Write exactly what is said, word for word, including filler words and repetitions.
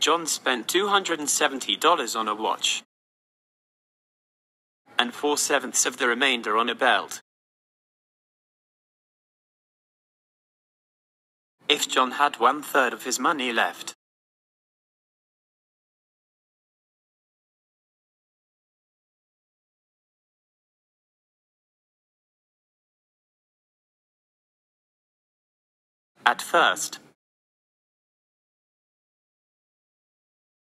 John spent two hundred seventy dollars on a watch and four-sevenths of the remainder on a belt. If John had one-third of his money left, at first,